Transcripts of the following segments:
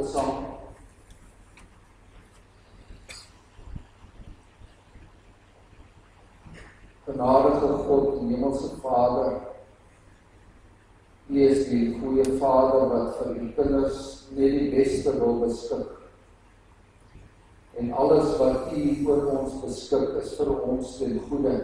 dit saam. Genadige God, die Hemelse Vader, U is die goeie Vader wat vir U kinders net die beste wil beskik. En alles wat U oor ons beskik is vir ons ten goeie.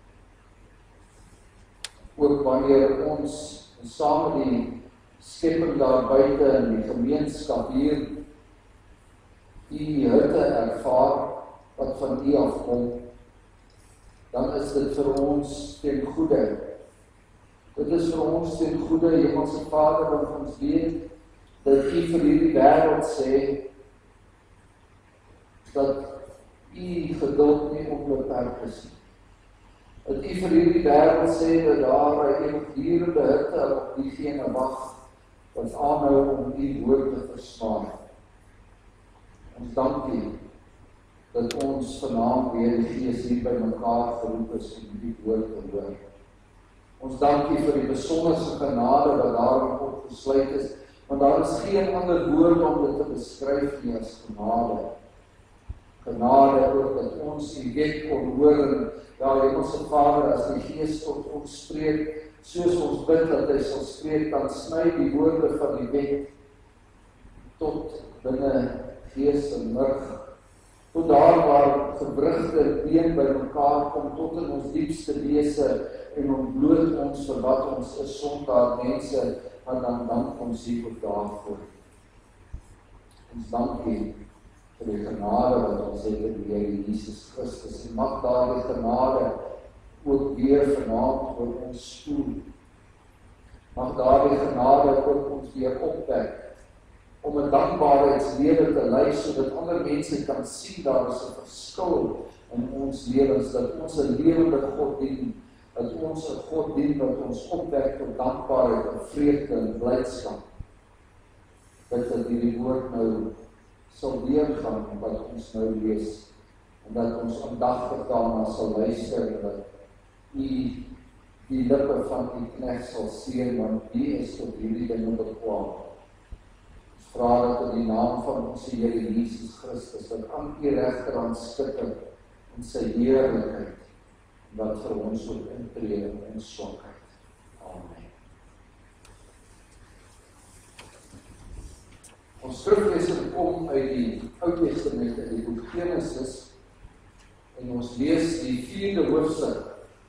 Ook wanneer ons saam met die skepping daar buite in die gemeenskap hier U hitte ervaar wat van U afkom, dan is dit vir ons ten goeie. Dit is vir ons ten goeie, Hemelse Vader, want ons weet dat U vir hierdie wêreld sê dat U geduld nie onbeperk is nie. Dat U vir hierdie wêreld sê dat daar 'n eeuwigdurende hitte op diegene wag wat aanhou om U woord te verstaan. Ons dank U dat ons vanaand weer die Gees hier by mekaar geroep is om die woord te hoor. Ons dank U vir die besonderse genade wat daarin opgesluit is, want daar is geen ander woord om dit te beskryf nie as genade. Genade ook dat ons die wet kon hoor en ja, Hemelse Vader, as die Gees tot ons spreek, soos ons bid dat hy sal spreek, dan sny die woorde van die wet tot binne gees en murg. Tot daar waar gewrigte been by mekaar kom, tot in ons diepste wese en ontbloot ons vir wat ons is, sondaar mense, en dan dank ons U ook daarvoor. Ons dank U vir die genade wat ons het in die Here Jesus Christus, en mag daardie genade ook weer vanaand oor ons spoel. Mag daardie genade ook ons weer opwek, om 'n dankbaarheidslewe te lei, sodat ander mense kan sien daar is 'n verskil in ons lewens, dat ons 'n lewende God dien, dat ons 'n God dien wat ons opwek tot dankbaarheid en vreugde en blydskap. Dat hierdie woord nou sal deurgaan wat ons nou lees, en dat ons aandagtig daarna sal luister, en dat U die lippe van U knegt sal seën, want U is tot hierdie dinge bekwaam. Vra dat in die naam van ons Here Jesus Christus, dat aan U regterhand skitter in sy heerlikheid, wat vir ons ook intree in ons swakheid. Amen. Ons skriflesing kom uit die Ou Testament, uit die boek Genesis, en ons lees die 4de hoofstuk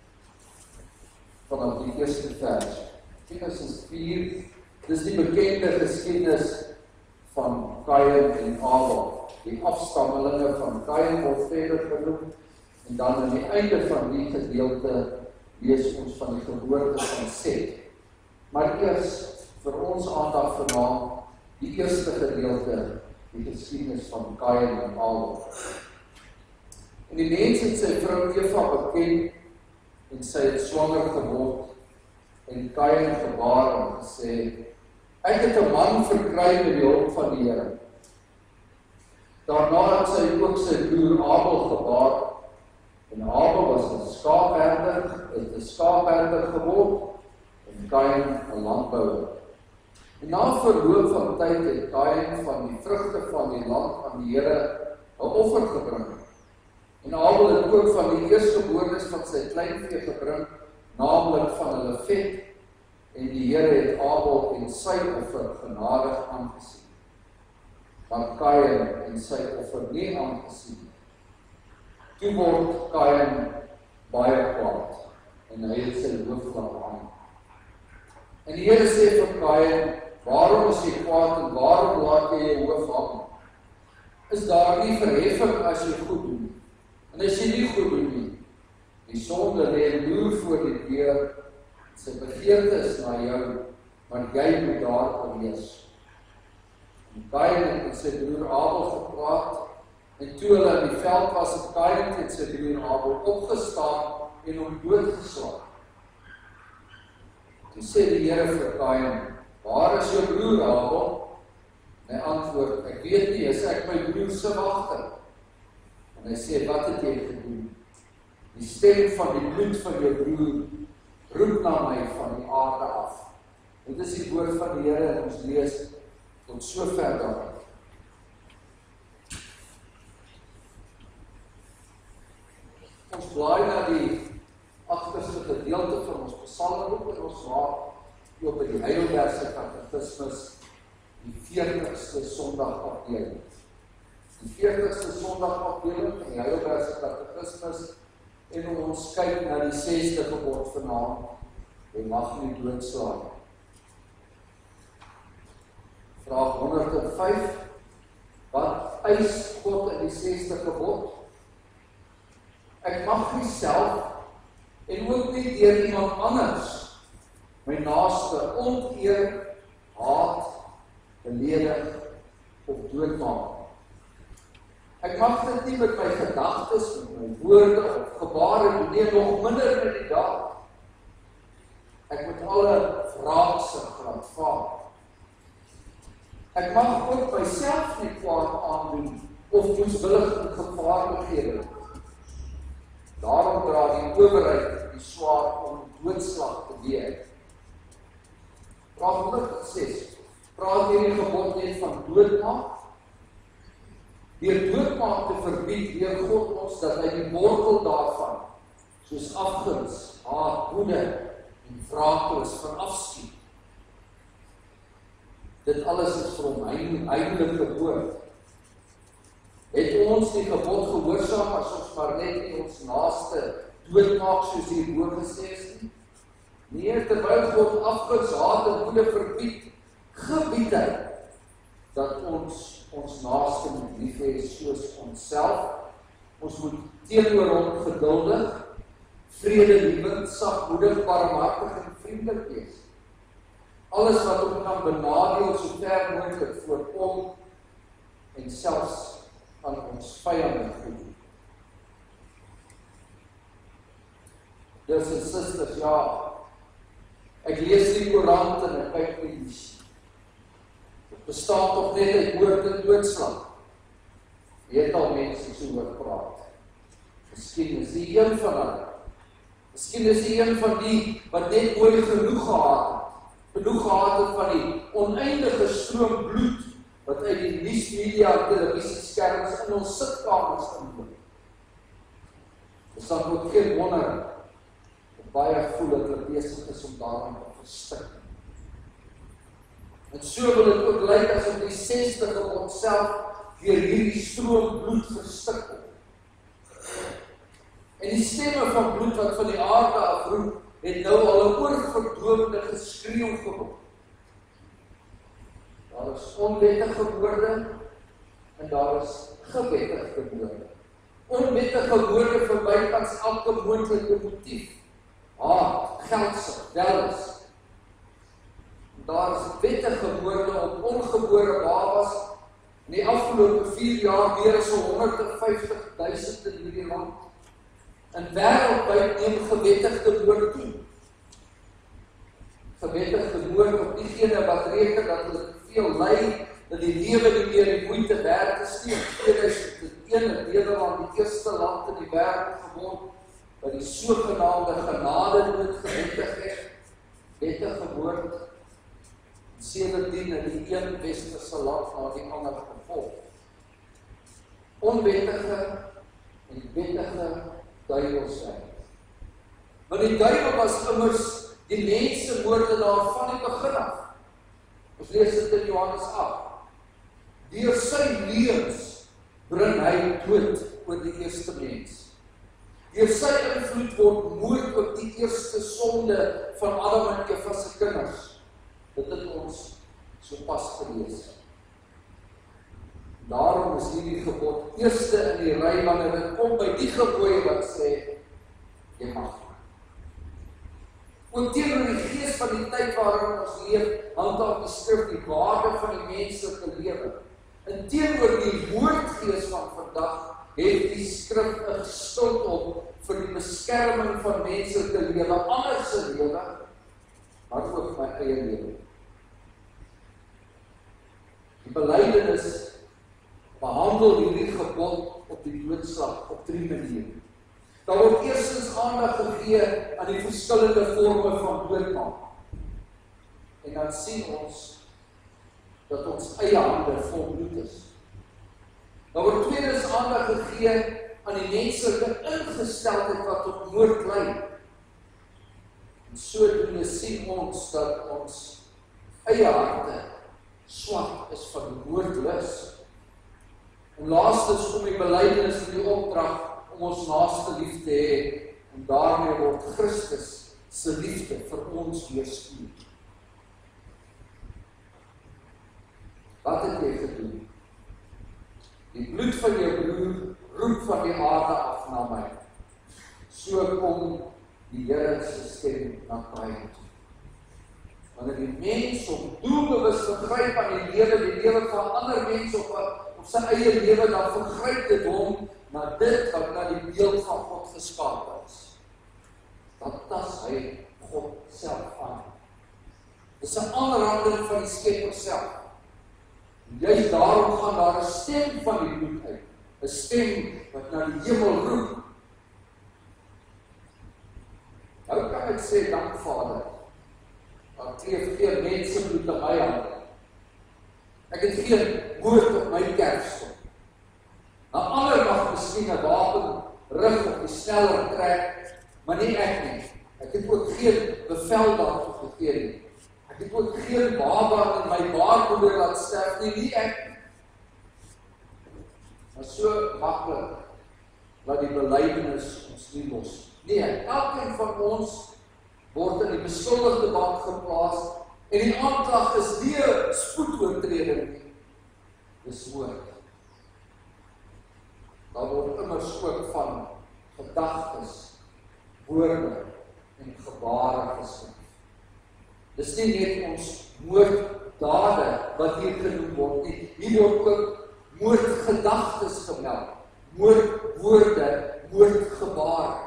vanaf die eerste vers. Genesis 4, dis die bekende geskiedenis van Kain en Abel. Die afstammelinge van Kain word verder genoem, en dan aan die einde van die gedeelte lees ons van die geboorte van Set. Maar eers vir ons aandag vanaand die eerste gedeelte, die geskiedenis van Kain en Abel. En die mens het sy vrou Eva beken, en sy het swanger geword, en Kain gebaar en gesê, ek het 'n man verkry met die hulp van die Here. Daarna het sy ook sy broer Abel gebaar, en Abel was 'n skaapherder, het 'n skaapherder geword, en Kain 'n landbouer. En na verloop van tyd het Kain van die vrugte van die land aan die Here 'n offer gebring. En Abel het ook van die eerstgeboortes van sy kleinvee gebring, naamlik van hulle vet, en die Here het Abel en sy offer genadig aangesien. Maar Kain en sy offer nie aangesien. Toe word Kain baie kwaad, en hy het sy hoof laat hang. En die Here sê vir Kain, waarom is jy kwaad en waarom laat jy jou hoof hang? Is daar nie verheffing as jy goed doen? En as jy nie goed doen nie, die sonde lê loer voor die deur, sy begeerte is na jou, maar jy moet daar wees. En Kain het met sy broer Abel gepraat, en toe hulle in die veld was, het Kain het sy broer Abel opgestaan en hom doodgeslaan. Toe sê die Here vir Kain, waar is jou broer Abel? En hy antwoord, ek weet nie, is ek my broer se wagter? En hy sê, wat het jy gedoen? Die stem van die bloed van jou broer roep na my van die aarde af. Dit is die woord van die Here en ons lees tot sover daar. ook by die Heidelbergse Katekismus die 40ste Sondagafdeling. Die 40ste Sondagafdeling van die Heidelbergse Katekismus, en ons kyk na die 6de gebod vanaand, jy mag nie doodslaan. Vraag 105, wat eis God in die 6de gebod? Ek mag nie self, en ook nie deur iemand anders, my naaste onteer, haat, beledig of doodmaak. Ek mag dit nie met my gedagtes, met my woorde of gebare doen nie, nog minder met die daad. Ek moet alle wraaksug laat vaar. Ek mag ook myself nie kwaad aandoen of moeswillig in gevaar begewe. Daarom dra die owerheid die swaard om doodslag te weer. Vraag 106. Praat hierdie gebod net van doodmaak? Deur doodmaak te verbied, leer God ons dat hy die wortel daarvan, soos afguns, haat, woede en wraaklus van afskiet. Dit alles is vir hom heilige woord. Het ons die gebod gehoorsaam as ons maar net nie ons naaste doodmaak soos hierbo gesê is nie? Nee, terwyl God afguns, haat en woede verbied, gebied hy dat ons naaste moet lief hê soos onsself. Ons moet teenoor hom geduldig, vredelievend, sagmoedig, barmhartig en vriendelik wees. Alles wat hom kan benadeel, so ver moontlik voorkom en selfs aan ons vyande goed. Broers en susters, ja, ek lees die koerant en ek kyk die bestaan toch net uit moord en doodslag. Weet al mense so oor praat. Miskien is die een van hulle. Miskien is die een van die wat net mooi genoeg gehad het. Genoeg gehad het van die oneindige stroom bloed wat uit die nuusmedia en televisieskerms in ons sitkamers inbring. Dis dan ook geen wonder dat baie voel dat hulle besig is om daaraan te verstik. En so wil dit ook lyk asof die 6de gebod self deur hierdie stroom bloed verstik word. En die stemme van bloed wat van die aarde afroep, het nou al 'n oorverdoofde geskreeu geword. Daar is onwettige woorde en daar is gewettige woorde. Onwettige woorde verby tans elke moontlike motief. Haat, geldsug, welis. Daar is wettige woorde op ongebore babas in die afgelope 4 jaar meer as 150.000 in hierdie land. En wêreldwyd neem gewettigde woord toe. Gewettigde woord op diegene wat reken dat hulle veel ly, dat die lewe nie meer die moeite werd is nie. 2001 in Nederland die eerste land in die wêreld geword wat die sogenaamde genadedood gewettig het. Wettige woord. 17 in die een westerse land na die ander gevolg. Onwettige en wettige duiwelsheid. Want die duiwel was immers die mense moordenaar van die begin af. Ons lees dit in Johannes 8. Deur sy leuns bring hy dood oor die eerste mens. Deur sy invloed word moord op die eerste sonde van Adam en Eva se kinders. Dit het ons so pas gelees. Daarom is hierdie gebod eerste in die ry wanneer dit kom by die gebooie wat sê, jy mag. Ook teenoor die gees van die tyd waarin ons leef, handhaaf die skrif die waarde van die menslike lewe. En teenoor die woordgees van vandag, het die skrif 'n gestild op vir die beskerming van menslike lewe, ander se lewe, maar ook my eie lewe. Die belydenis behandel hierdie gebod op die doodslag op 3 maniere. Daar word eerstens aandag gegee aan die verskillende vorme van doodmaak. En dan sien ons dat ons eie hande vol bloed is. Daar word tweedens aandag gegee aan die menslike ingesteldheid wat tot moord lei. En sodoende sien ons dat ons eie harte swak is van die woordlus. En laastens kom die belydenis en die opdrag om ons naaste lief te hê, en daarmee word Christus se liefde vir ons weerspieël. Wat het jy gedoen? Die bloed van jou broer roep van die aarde af na my. So kom die Here se stem na my toe. Wanneer die mens op doelbewus vergryp aan die lewe van ander mense op sy eie lewe, dan vergryp dit hom na dit wat na die beeld van God geskape is. Dan tas hy God self aan. Dis 'n aanranding van die Skepper self. Juist daarom gaan daar 'n stem van die bloed uit, 'n stem wat na die hemel roep. Nou kan ek sê, dank Vader, dan kleef geen mense bloed aan my hande. Ek het geen woord op my kerfstok. Nou ander mag miskien 'n wapen rig op die sneller trek, maar nie ek nie. Ek het ook geen bevel daartoe gegee nie. Ek het ook geen baba in my baarmoeder laat sterf nie ek. Maar so maklik laat die belydenis ons nie los. Nee, elkeen van ons word in die beskuldigde bank geplaas en die aanklag is nie 'n spoedoortreding nie. Dis woord. Daar word immers ook van gedagtes, woorde en gebare geskryf. Dis nie net ons moorddade wat hier genoem word nie. Hier word ook moordgedagtes gemeld, moordwoorde, moordgebare.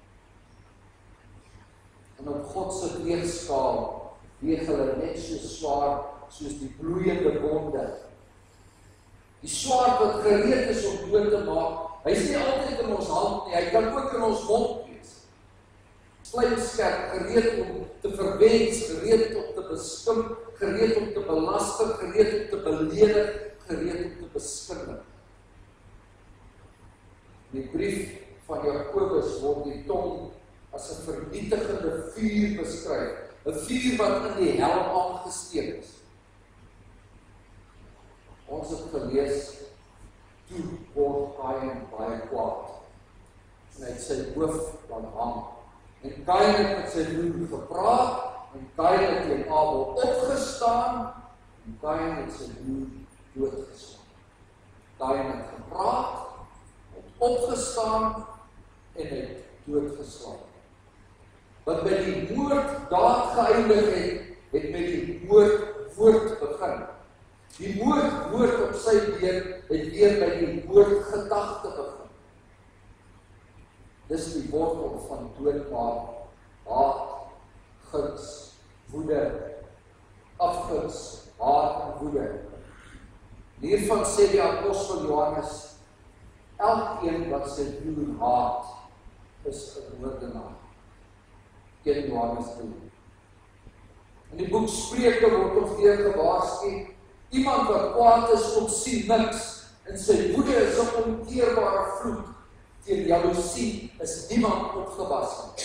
En op God se weegskaal weeg hulle net so swaar soos die bloeiende wonde. Die swaard wat gereed is om dood te maak, hy is nie altyd in ons hand nie, hy kan ook in ons mond wees. Slijmskerp, gereed om te verwens, gereed om te beskim, gereed om te belaster, gereed om te beledig, gereed om te beskinning. Die brief van Jakobus word die tong as 'n vernietigende vuur beskryf, 'n vuur wat in die hel aangesteek is. Ons het gelees, toe word Kain baie kwaad, en hy het sy hoof laat hang. En Kain het met sy broer gepraat, en Kain het teen Abel opgestaan, en Kain het sy broer doodgeslaan. Kain het gepraat, het opgestaan, en het doodgeslaan. Wat by die moorddaad geëindig het met die moordwoord begin. Die moordwoord op sy beurt het weer by die moordgedagte begin. Dis die wortel van doodmaak, haat, guns, woede, afguns, haat en woede. Hiervan sê die apostel Johannes, elkeen wat sy broer haat, is 'n moordenaar. 1 Johannes 3. In die boek Spreuke word ons weer gewaarsku, iemand wat kwaad is ontsien niks, en sy woede is 'n onkeerbare vloed. Teen jaloesie is niemand opgewas nie.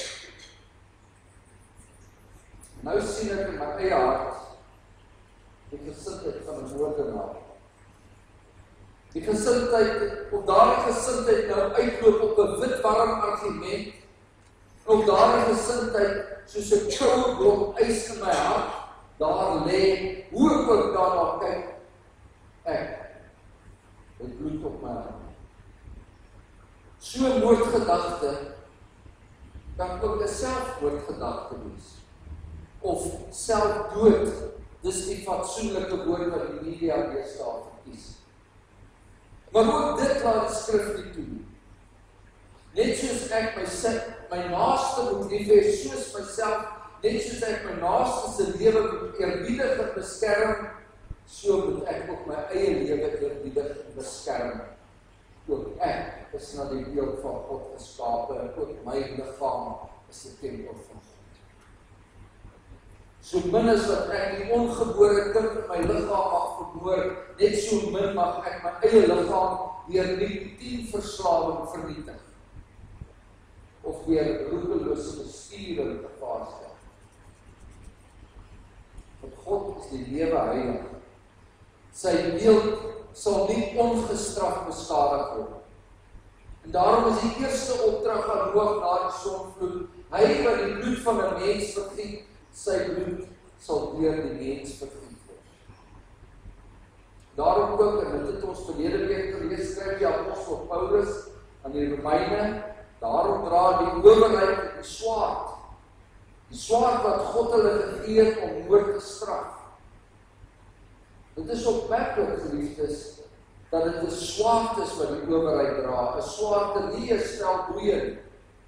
Nou sien ek in my eie hart die gesindheid van 'n moordenaar. Die gesindheid, of daardie gesindheid nou uitloop op 'n wit warm argument, of daardie gesindheid soos 'n koue blok ys in my hart, daar lê, hoe ek ook daarna kyk, ek het bloed op my hart. So 'n moordgedagte kan ook 'n selfmoordgedagte wees. Of selfdood, dis die fatsoenlike woord wat die media deesdae verkies. Maar ook dit laat die skrif nie toe. Net soos ek my naaste moet lief hê soos myself, net soos ek my naaste se lewe moet eerbiedig en beskerm, so moet ek ook my eie lewe eerbiedig en beskerm. Ook ek is na die beeld van God geskape, en ook my liggaam is die tempel van God. So min as wat ek die ongebore kind in my liggaam mag vermoor, net so min mag ek my eie liggaam deur nikotienverslawing vernietig, of deur roekelose bestuur in gevaar stel. Want God is die lewe heilig. Sy beeld sal nie ongestraf beskadig word. En daarom is die eerste opdrag aan Noag na die sonvloed, hy wat die bloed van 'n mens vergiet, sy bloed sal deur die mens vergiet word. Daarom ook, en dit het ons verlede week gelees, skryf die apostel Paulus aan die Romeine, daarom dra die owerheid die swaard. Die swaard wat God hulle gegee het om moord te straf. Dit is opmerklik, geliefdes, dat dit 'n swaard is wat die owerheid dra. 'n Swaard en nie 'n stel boeie.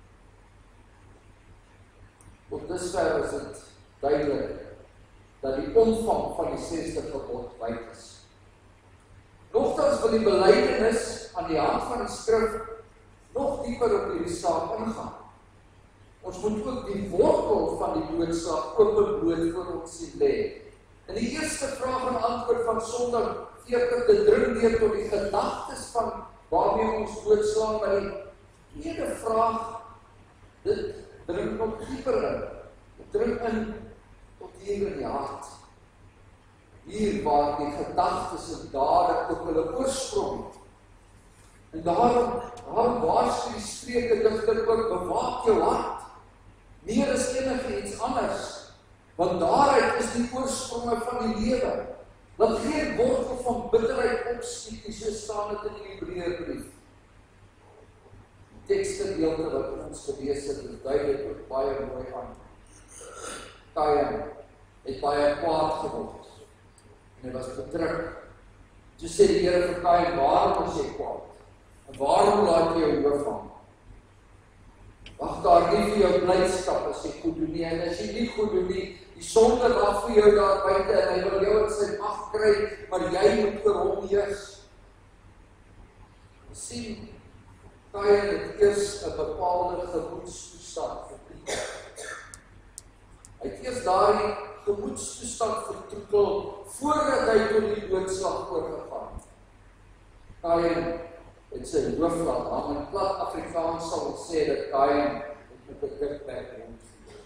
Tot dusver is dit duidelik dat die omvang van die 6de verbod wyd is. Nogtans wil die belydenis aan die hand van die skrif nog dieper op hierdie saak ingaan. Ons moet ook die wortel van die doodsaak openbloot voor ons sien lê. En die eerste vraag en antwoord van Sondag 40 dit dring deur tot die gedagtes van waarmee ons doodslaan, maar die tweede vraag, dit dring nog dieper in. Dit dring in tot hier in die hart. Hier waar die gedagtes en dade ook hulle oorsprong. En daarom waarsku die Spreuke digter ook, bewaak jou hart. Meer as enige iets anders, want daaruit is die oorspronge van die lewe. Laat geen wortel van bitterheid opskiet nie, so staan dit in die Hebreërbrief. Die tekstgedeelte wat ons gelees het, is duidelik ook baie mooi aan. Kain het baie kwaad geword, en hy was bedruk. Toe sê die Here vir Kain, waarom is jy kwaad? En waarom laat jy jou hoof hang? Wag daar nie vir jou blydskap as jy goed doen nie, en as jy nie goed doen nie, die sonde wag vir jou daar buite, en hy wil jou in sy mag kry, maar jy moet oor hom heers. Sien, Kain het eers 'n bepaalde gemoedstoestand vertroetel. Hy het eers daardie gemoedstoestand vertroetel, voordat hy tot die doodslag oorgegaan het. Kain het sy hoof laat hang, in plat Afrikaans sal ons sê dat Kain het met 'n dikbek rondgeloop.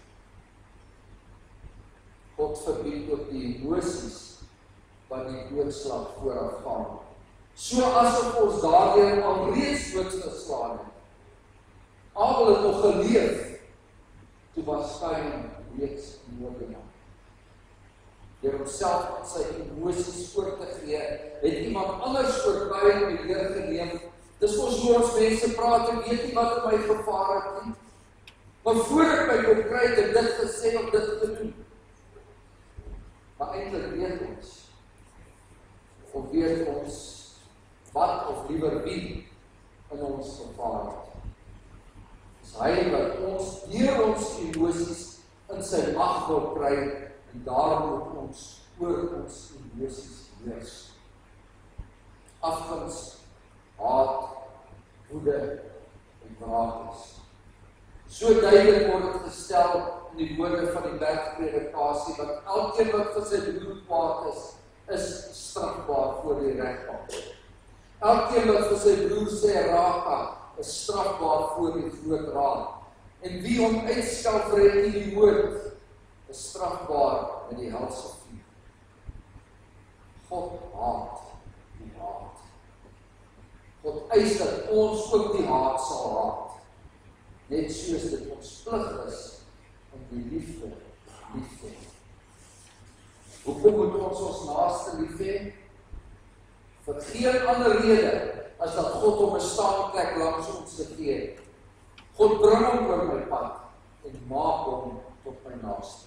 God verbied ook die emosies wat die doodslag vooraf gaan. So asof ons daardeur alreeds doodgeslaan het. Abel het nog geleef, toe was Kain reeds moordenaar. Deur homself aan sy emosies oor te gee, het iemand anders oor Kain die leer geneem. Dis ons mense praat en weet nie wat in my gevaar het nie. Maar voor ek my kon kry, het ek dit gesê om dit te doen. Maar eintlik weet ons, of weet ons, wat of liewer wie in ons gevaar het. Dis hy wat ons, deur ons emosies in sy mag wil kry, en daarom moet ons oor ons emosies heers. Afguns, haat, woede en wraaknis. So duidelik word dit gestel in die woorde van die bergpredikasie, dat elkeen wat vir sy broer kwaad is strafbaar voor die regbank. Elkeen wat vir sy broer sê raka, is strafbaar voor die groot raad. En wie hom uitskel vir die woord, is strafbaar in die helse vuur. God haat die haat. God eis dat ons ook die haat sal haat. Net soos dit ons plig is om die liefde lief te hê. Hoekom moet ons naaste lief hê? Vir geen ander rede as dat God hom 'n staanplek langs ons gegee het. God bring hom oor my pad en maak hom tot my naaste.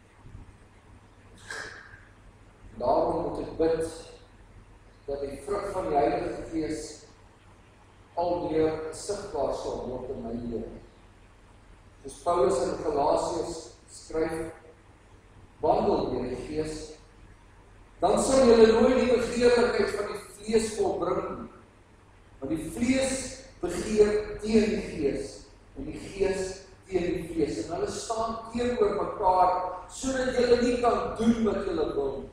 Daarom moet ek bid dat die vrug van die Heilige Gees al meer sigbaar sal word in my lewe. Soos Paulus in Galasiërs skryf, wandel deur die Gees, dan sal julle nooit die begeerlikheid van die vlees volbring nie. Want die vlees begeer teen die Gees, en die Gees teen die vlees. En hulle staan teenoor mekaar, sodat julle nie kan doen wat julle wil.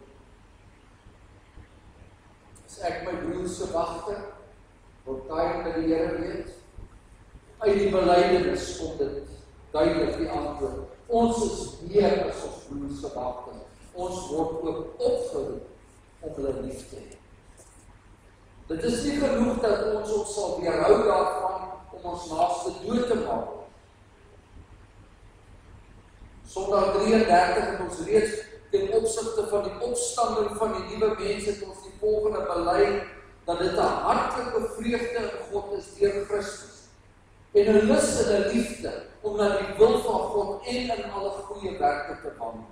As ek my broer se wagter, wil Kain met die Here weet, uit die belydenis kom dit duidelik die antwoord. Ons is meer as ons broer se wagter. Ons word ook opgeroep om hulle lief te hê. Dit is nie genoeg dat ons sal weerhou daarvan om ons naaste dood te maak. Sondag 33 het ons reeds ten opsigte van die opstanding van die nuwe mens het ons die volgende bely, dat dit 'n hartlike vreugde in God is deur Christus. En 'n lus en 'n liefde om na die wil van God en in alle goeie werke te wandel.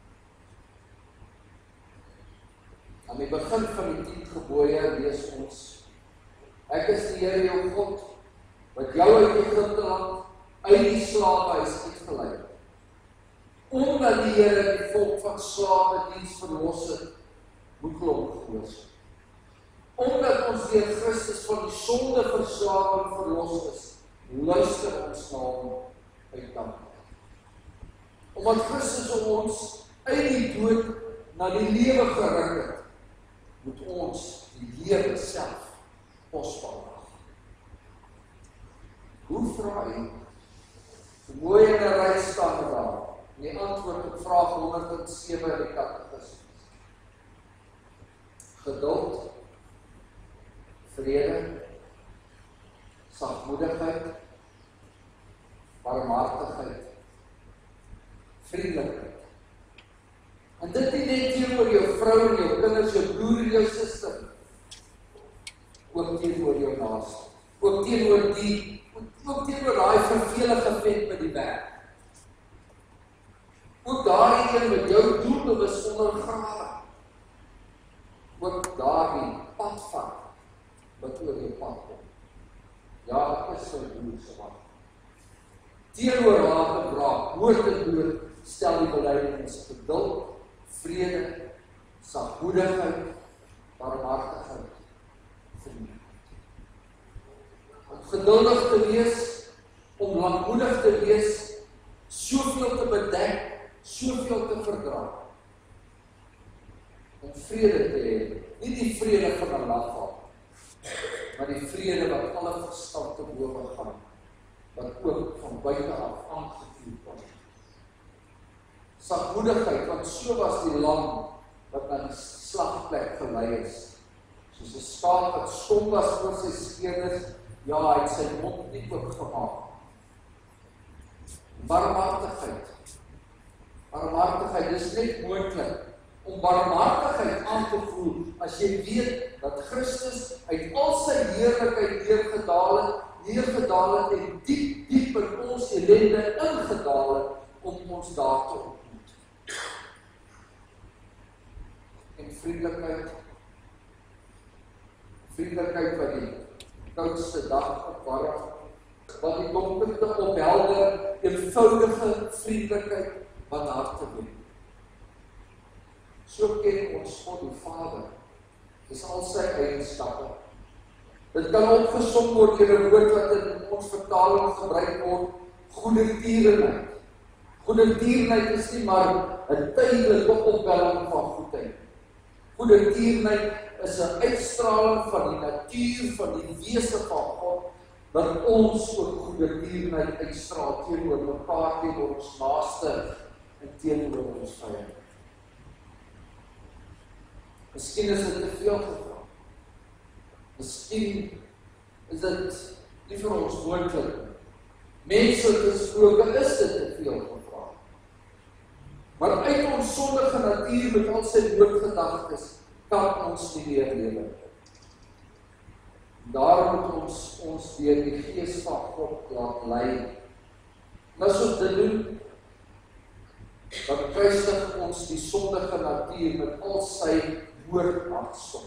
Aan die begin van die 10 gebooie lees ons: Ek is die Here jou God, wat jou uit Egipte land, uit die slawehuis uitgelei het. Omdat die Here die volk van slawediens verlos het, moet hulle hom gehoorsaam. Omdat ons deur Christus van die sondeverslawing verlos is, luister ons na hom uit dankbaarheid. Omdat Christus ons uit die dood na die lewe gerig het, moet ons die lewe self kosbaar maak. Hoe vra jy? Mooi in 'n ry staan daar. Die antwoord op vraag 107 in die katekismes. Geduld, vrede, sagmoedigheid, barmhartigheid, vriendelikheid. En dit nie net teenoor jou vrou en jou kinders, jou broer en jou suster, ook teenoor jou naaste, ook teenoor daai vervelige vent by die werk. Ook daardie een met jou doelbewus ondergrawe. Ook daardie padvat wat oor jou pad kom. Ja, ek is so broer se man. Teenoor haar gebraak, hoort en dood, stel die belydenis geduld, vrede, sagmoedigheid, barmhartigheid, vriendelikheid. Om geduldig te wees, om lankmoedig te wees, soveel te bedek, soveel te verdra. Om vrede te hê, nie die vrede van 'n lafbak, maar die vrede wat alle verstand te bowe gaan, wat ook van buite af aangevoer word. Sagmoedigheid, want so was die lam wat na die slagplek gelei is. Soos 'n skaap wat stom was voor sy skeerders, ja, hy het sy mond nie oopgemaak. Barmhartigheid. Barmhartigheid is net moontlik om barmhartigheid aan te voel as jy weet dat Christus uit al sy heerlikheid neergedaal het en diep in ons ellende ingedaal het om ons daar te ontmoet. En vriendelikheid wat die koudste dag opwarm, wat die donkerte ophelder, eenvoudige vriendelikheid wat harte wen. So ken ons God die Vader, dis al sy eienskappe. Dit kan opgesom word deur 'n woord wat in ons vertaling gebruik word, goedertierenheid. Goedertierenheid is nie maar 'n tydelike opwelling van goedheid. Goedertierenheid is 'n uitstraling van die natuur, van die wese van God, dat ons ook goedertierenheid uitstraal teenoor mekaar, teenoor ons naaste en teenoor ons vyande. Miskien is dit te veel gevra. Miskien is dit nie vir ons moontlik. Menslik gesproke is dit te veel gevra. Maar uit ons sondige natuur met al sy doodgedagtes kan ons nie meer lewe. Daarom moet ons deur die Gees van God laat lei. En as ons dit doen, dan kruisig ons die sondige natuur met al sy woord afsom.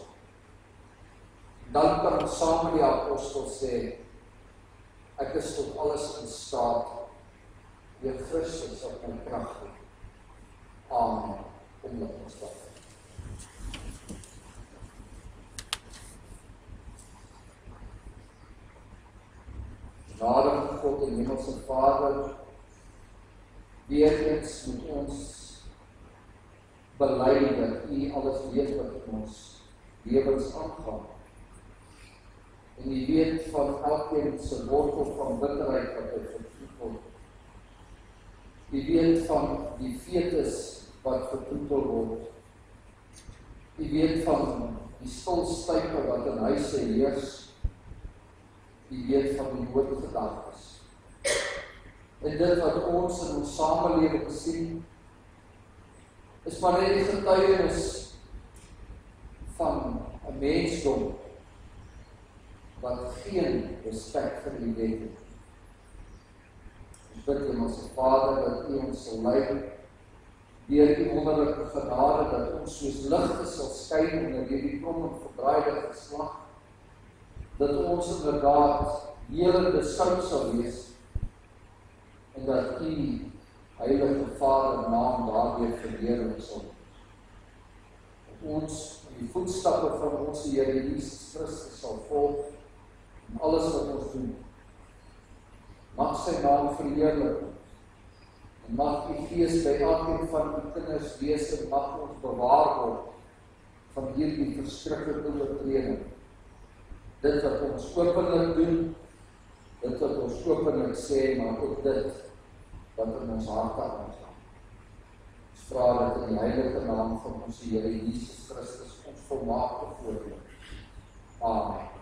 Dan kan ons saam met die apostel sê, ek is tot alles in staat, deur Christus op my krag gee. Amen. Omdat ons dat. Genade van God en Hemelse Vader, weer eens moet ons bely dat U alles weet wat in ons lewens aangaan. En U weet van elkeen se wortel van bitterheid wat hy vervoed word. U weet van die fetus wat vertroetel word. U weet van die stilstype wat in huise heers. U weet van die noodgedagtes. En dit wat ons in ons samelewing sien, is maar net die getuienis van 'n mensdom wat geen respek vir die wet het. Ons bid in ons Vader dat U ons sal lei deur U wonderlike genade, dat ons soos ligte sal skyn onder hierdie krom en verdraaide geslag, dat ons inderdaad helende sout sal wees, en dat U, Heilige Vader, naam daardeur verheerlik sal wees. Dat ons in die voetstappe van ons Here Jesus Christus sal volg, en alles wat ons doen. Mag sy naam verheerlik, en mag U Gees by elkeen van U kinders wees, en mag ons bewaar word van hierdie verskriklike oortreding. Dit wat ons openlik doen, dit wat ons openlik sê, maar ook dit wat in ons harte aangaan. Ons vra dit in die heilige naam van ons Here Jesus Christus, ons volmaakte voorbeeld. Amen.